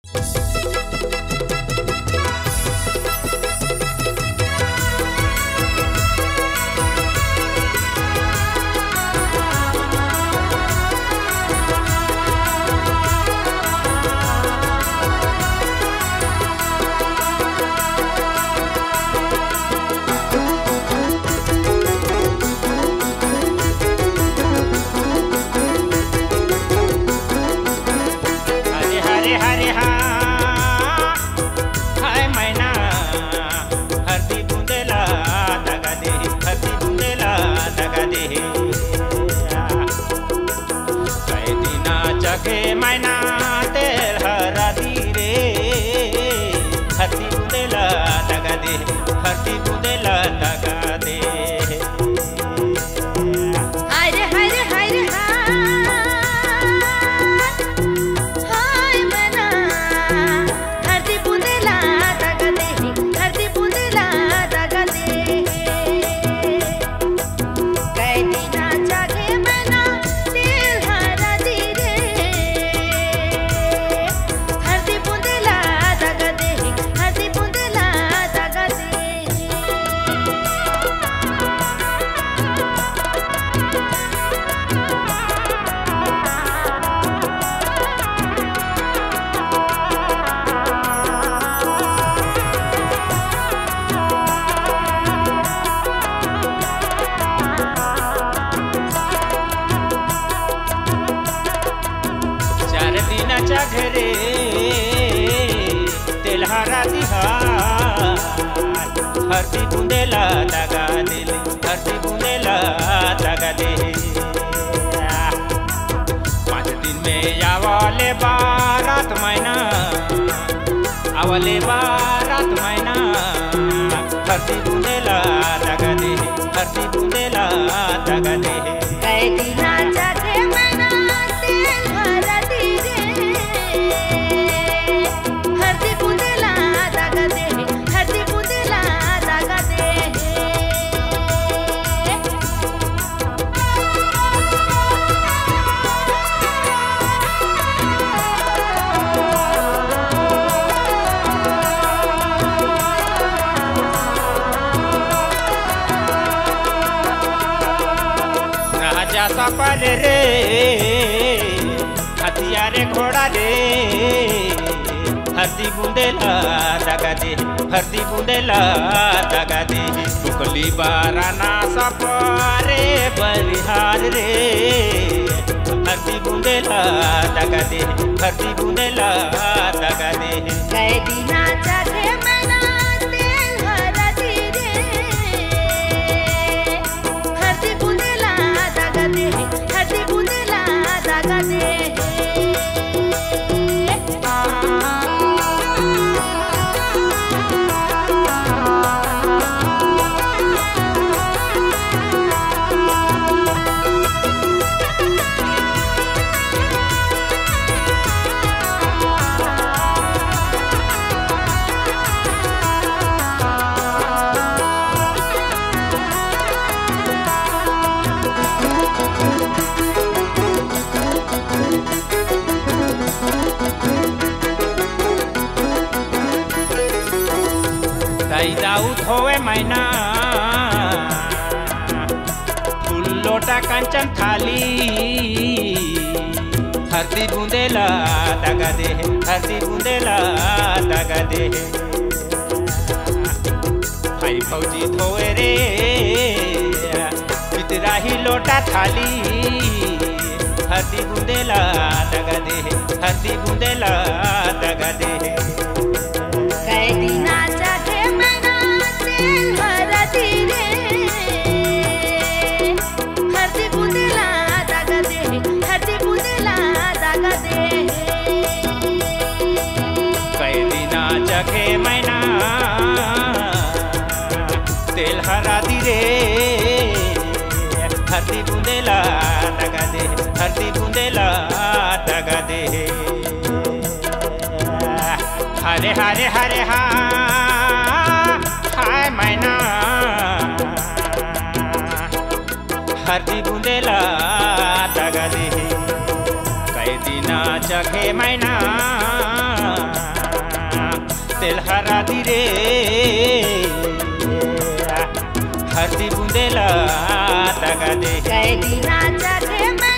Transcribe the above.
घरे तेलहारा दिहार हरती बुंदेला दागा दिल हरती बुंदेला दागा दे 5 दिन में आवले बारात महीना आवले बारात महीना हरती बुंदेला दागा दे हरती बुंदेला दागा दे कई दिना जाके मना तेल भरा दीरे हरती बुंदेला दागा दे हरती बुंदेला दागा दे सफर रे हथियारे घोड़ा रे हरती बुंदेला दागा दे हरती बुंदेला दागा दे टुकली बाराना सफरे बलिहार रे हरती बुंदेला दागा दे हरती बुंदेला दागा दे कई दिना जाके मना तेल भरा दीरे हरती बुंदेला दागा दे हरती बुंदेला दागा दे दाऊद होवे मैना फूल लोटा कंचन थाली हरती बुंदेला दागा दे हरती बुंदेला दागा दे भाई फौजी धोए रे पितराही लोटा थाली हरती बुंदेला दागा दे हरती बुंदेला दागा दे कई दिना जाके मना तेल भरा दीरे हरती बुंदेला दागा दे हरती बुंदेला दागा दे कई दिना जाके मैना तेल हरा दी रे हरती बुंदेला दागा दे हरती बुंदेला दागा दे हरे हरे हरे हा हाय मैना हरती बुंदेला दागा दे कई दिना जगे मैना मेल हरा दी रे हरदी बुंदेला दगा दे कई दिना जाके मैं